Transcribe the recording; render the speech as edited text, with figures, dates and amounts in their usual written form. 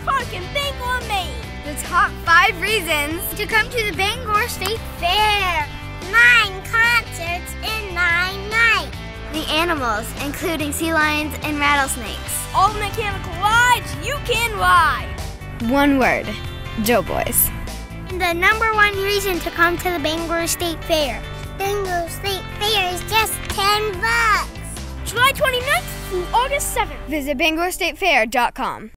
park in Bangor, Maine. The top 5 reasons to come to the Bangor State Fair. 9 concerts in 9 nights. The animals, including sea lions and rattlesnakes. All mechanical rides you can ride. One word, Doughboys. The number 1 reason to come to the Bangor State Fair. Bangor State Fair is just $10. July 29th through August 7th. Visit BangorStateFair.com.